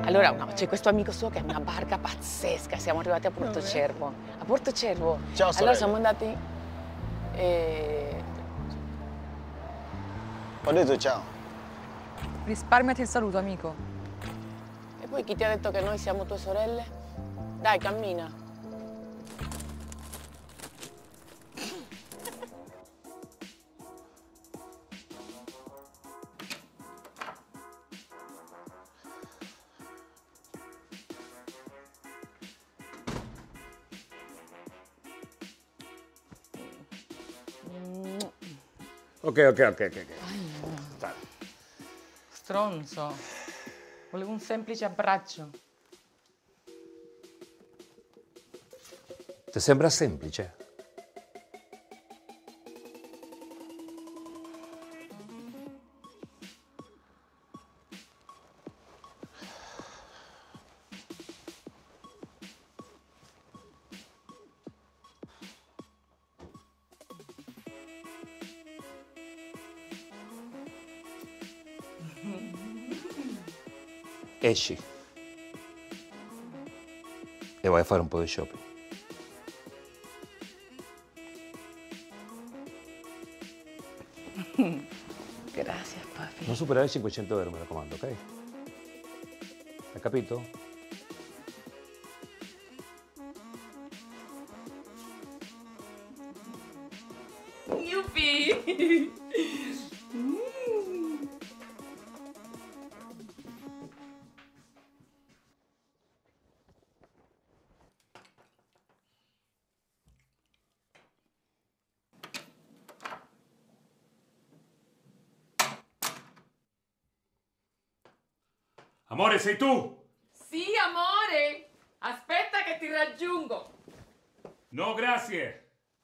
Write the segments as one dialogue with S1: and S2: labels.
S1: Allora, no, c'è questo amico suo che ha una barca pazzesca, siamo arrivati a Portocervo. A Portocervo.
S2: Ciao, sorella.
S1: Allora siamo andati
S2: Ho detto ciao.
S3: Risparmiati il saluto, amico.
S1: E poi chi ti ha detto che noi siamo tue sorelle? Dai, cammina.
S4: Ok. Stai.
S3: Stronzo. Volevo un semplice abbraccio.
S4: Ti sembra semplice? Esci e vai a fare un po' di shopping.
S1: Grazie, papi.
S4: Non superare i 500 euro, mi raccomando, ok? Hai capito?
S3: Yuppie!
S4: Amore, sei tu?
S3: Sì, amore! Aspetta che ti raggiungo!
S4: No, grazie.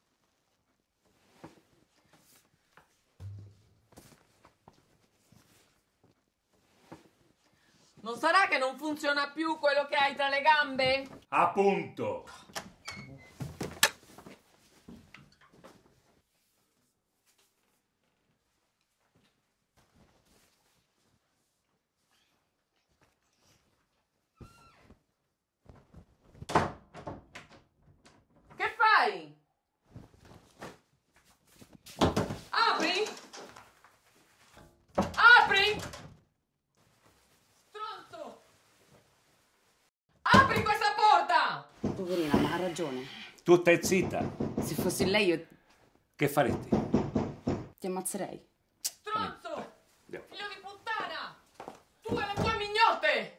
S3: Non sarà che non funziona più quello che hai tra le gambe?
S4: Appunto.
S3: Che fai? Apri! Apri! Stronzo! Apri questa porta!
S5: Poverina, ma ha ragione.
S4: Tu stai zitta.
S5: Se fossi lei io
S4: Che faresti?
S5: ti ammazzerei.
S3: Stronzo! Figlio di puttana! Tu e le tue mignotte!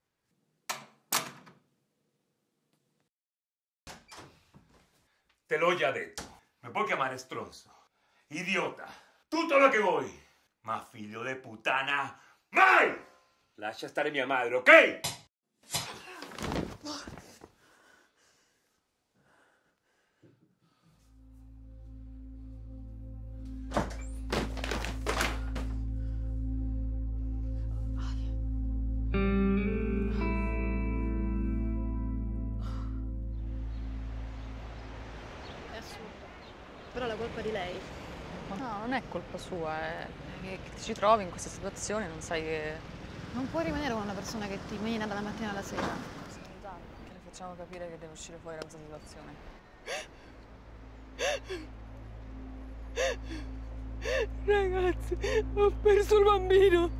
S4: Te l'ho già detto. Mi puoi chiamare stronzo, idiota, tutto lo che vuoi. Ma figlio di puttana, mai! Lascia stare mia madre, ok?
S6: È assurdo. Però la colpa è di lei.
S3: No, non è colpa sua, è che ti ci trovi in questa situazione, non sai che...
S6: Non puoi rimanere con una persona che ti mena dalla mattina alla sera.
S3: Che le facciamo capire che deve uscire fuori da questa situazione.
S6: Ragazzi, ho perso il bambino.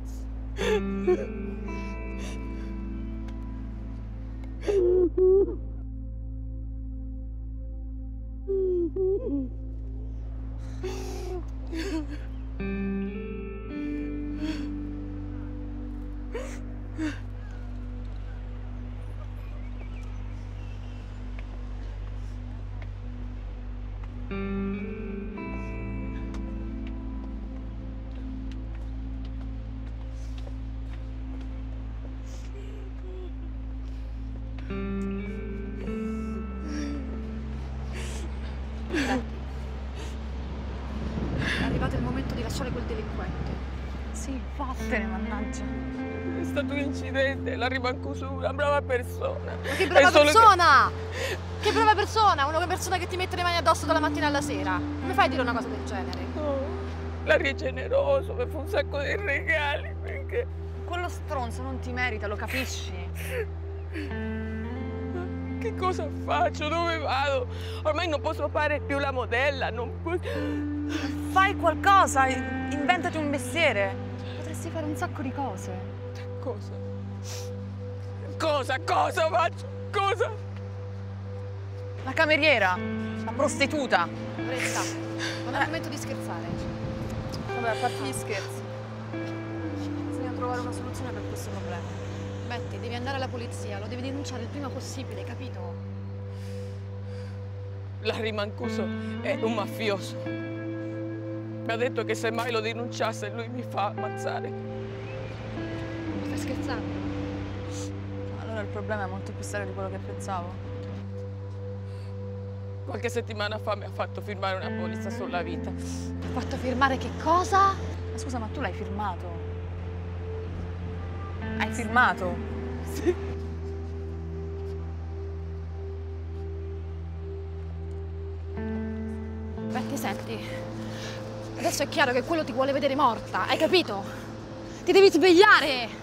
S6: È arrivato il momento di lasciare quel delinquente.
S3: Sì, vattene, mannaggia.
S6: È stato un incidente, la rimanco su, una brava persona.
S5: Ma che brava persona! Che brava persona! Una persona che ti mette le mani addosso dalla mattina alla sera. Come fai a dire una cosa del genere?
S6: No, Larry è generoso, mi fa un sacco di regali perché
S3: quello stronzo non ti merita, lo capisci?
S6: Che cosa faccio? Dove vado? Ormai non posso fare più la modella, non posso...
S3: Fai qualcosa, inventati un mestiere. Potresti fare un sacco di cose.
S6: Cosa? Cosa faccio? Cosa?
S3: La cameriera, la prostituta.
S5: Loretta, non è il momento di scherzare.
S3: Vabbè, a parte gli scherzi. Bisogna trovare una soluzione per questo problema.
S5: Betty, devi andare alla polizia, lo devi denunciare il prima possibile, capito?
S6: Larry Mancuso è un mafioso. Mi ha detto che se mai lo denunciasse lui mi fa ammazzare.
S5: Stai scherzando?
S3: Allora il problema è molto più serio di quello che pensavo.
S6: Qualche settimana fa mi ha fatto firmare una polizza sulla vita.
S5: Ti ho fatto firmare che cosa?
S3: Ma scusa, ma tu l'hai firmato? Hai firmato?
S6: Sì.
S5: Betty, senti. Adesso è chiaro che quello ti vuole vedere morta, hai capito? Ti devi svegliare!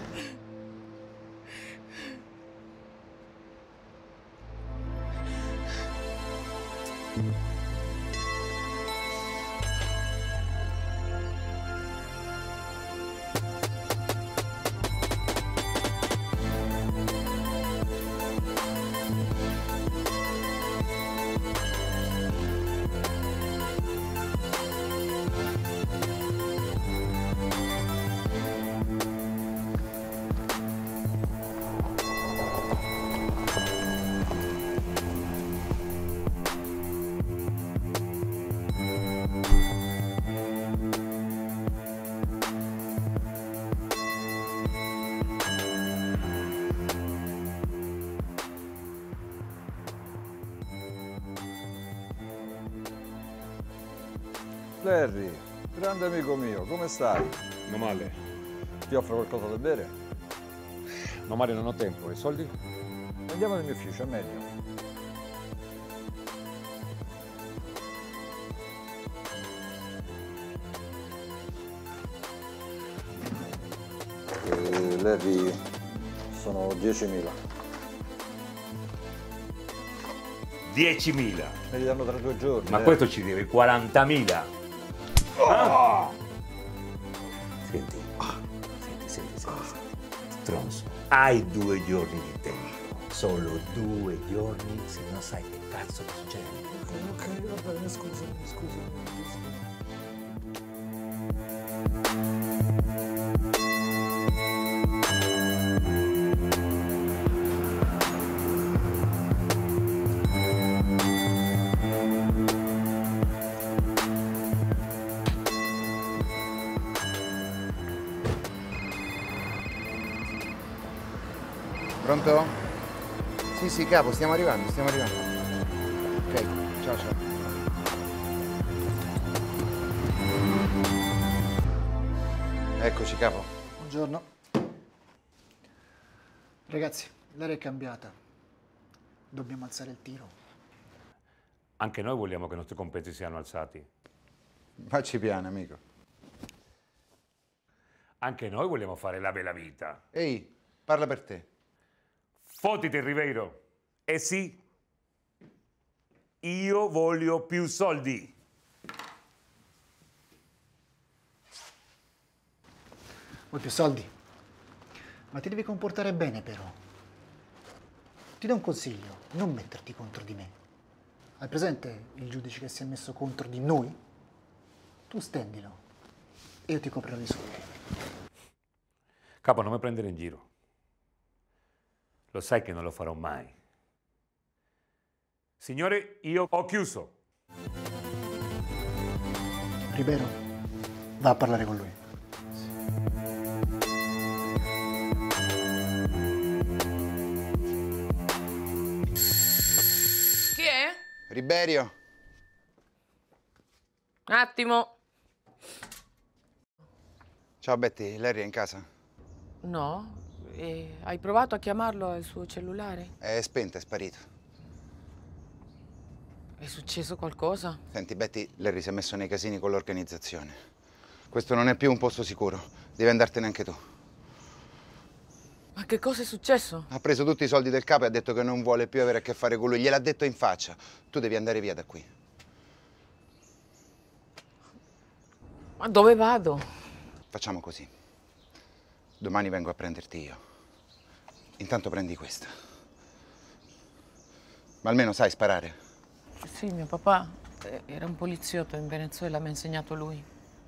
S2: Larry, grande amico mio, come stai?
S7: Non male.
S2: Ti offro qualcosa da bere?
S7: Non male, non ho tempo. E soldi?
S2: Andiamo nel mio ufficio, è meglio. Larry, sono 10.000.
S4: 10.000.
S2: Me li danno tra 2 giorni.
S4: Ma questo ci deve 40.000. Ah. Senti, senti. Stronzo. Hai 2 giorni di tempo. Solo 2 giorni, se non sai che cazzo succede.
S2: Ok, va bene, scusami.
S8: Pronto? Sì, capo, stiamo arrivando. Ok, ciao. Eccoci, capo.
S9: Buongiorno. Ragazzi, l'aria è cambiata. Dobbiamo alzare il tiro.
S4: Anche noi vogliamo che i nostri compensi siano alzati.
S8: Facci piano, amico.
S4: Anche noi vogliamo fare la bella vita.
S8: Ehi, parla per te.
S4: Fottiti, Ribeiro. E sì, io voglio più soldi.
S9: Vuoi più soldi? Ma ti devi comportare bene, però. Ti do un consiglio, non metterti contro di me. Hai presente il giudice che si è messo contro di noi? Tu stendilo e io ti coprirò i soldi.
S4: Capo, non mi prendere in giro. Lo sai che non lo farò mai. Signore, io ho chiuso.
S9: Ribeiro, va a parlare con lui.
S6: Chi è?
S8: Riberio.
S6: Un attimo.
S8: Ciao Betty, Larry è in casa?
S6: No. E hai provato a chiamarlo al suo cellulare?
S8: È spento, è sparito.
S6: È successo qualcosa?
S8: Senti, Betty, Larry si è messo nei casini con l'organizzazione. Questo non è più un posto sicuro. Devi andartene anche tu.
S6: Ma che cosa è successo?
S8: Ha preso tutti i soldi del capo e ha detto che non vuole più avere a che fare con lui. Gliel'ha detto in faccia. Tu devi andare via da qui.
S6: Ma dove vado?
S8: Facciamo così. Domani vengo a prenderti io. Intanto prendi questa. Ma almeno sai sparare?
S6: Sì, mio papà era un poliziotto in Venezuela, mi ha insegnato lui.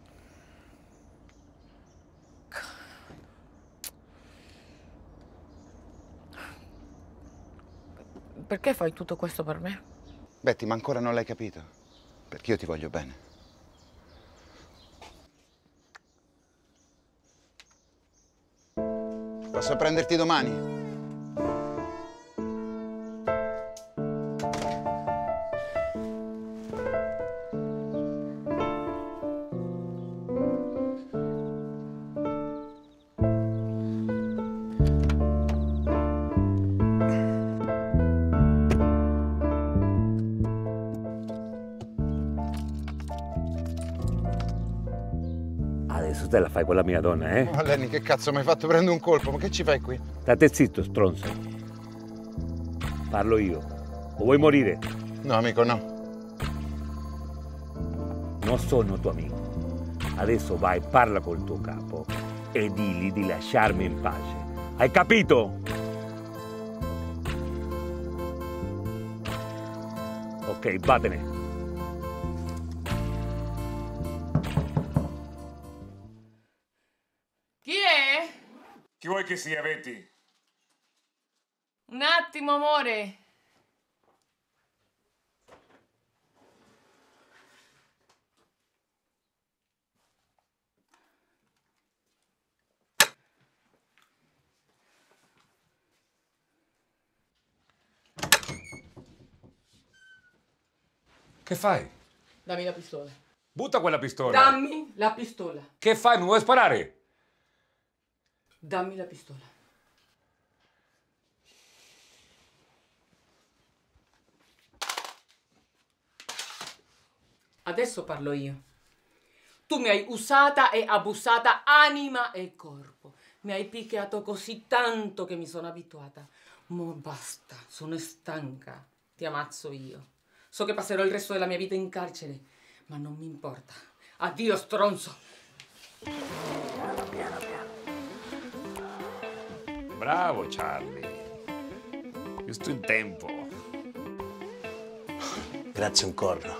S6: Perché fai tutto questo per me?
S8: Betty, ma ancora non l'hai capito? Perché io ti voglio bene. Posso prenderti domani?
S4: Adesso te la fai con la mia donna, eh?
S8: Ma Lenny, che cazzo mi hai fatto prendere un colpo? Ma che ci fai qui?
S4: State zitto, stronzo. Parlo io. O vuoi morire?
S8: No, amico, no.
S4: Non sono tuo amico. Adesso vai, parla col tuo capo e digli di lasciarmi in pace. Hai capito? Ok, vattene.
S6: Chi è?
S7: Chi vuoi che sia, Betty?
S6: Un attimo, amore.
S7: Che fai?
S6: Dammi la pistola.
S7: Butta quella pistola.
S6: Dammi la pistola.
S7: Che fai? Non vuoi sparare?
S6: Dammi la pistola. Adesso parlo io. Tu mi hai usata e abusata anima e corpo. Mi hai picchiato così tanto che mi sono abituata. Ma basta, sono stanca. Ti ammazzo io. So che passerò il resto della mia vita in carcere, ma non mi importa. Addio, stronzo.
S4: Piano. Bravo, Charlie. Giusto in tempo.
S10: Grazie un corno.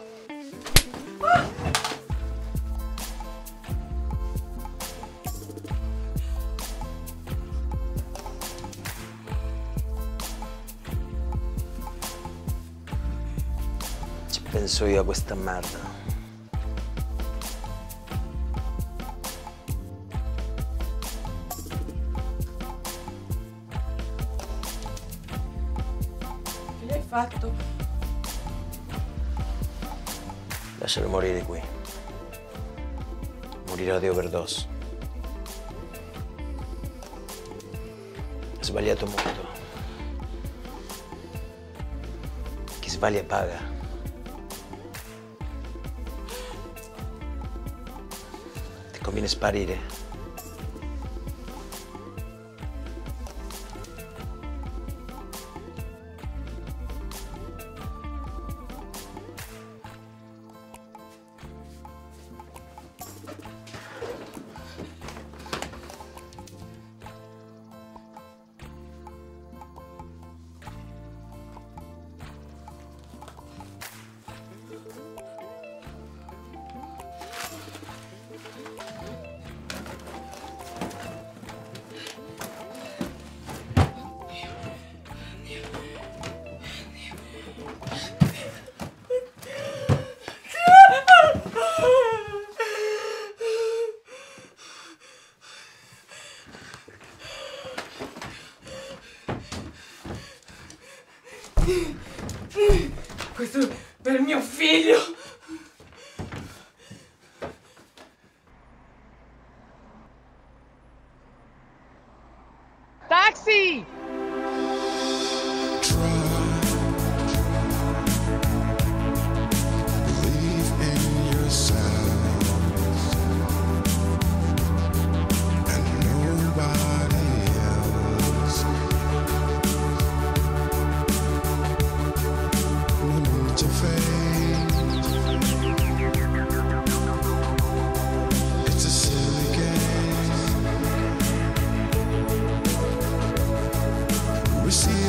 S10: Ci penso io a questa merda.
S6: Che gli hai fatto?
S10: Lascialo morire qui. Morirà di overdose. Ha sbagliato molto. Chi sbaglia paga. Ti conviene sparire.
S6: Questo è per mio figlio.
S1: Taxi!
S11: receive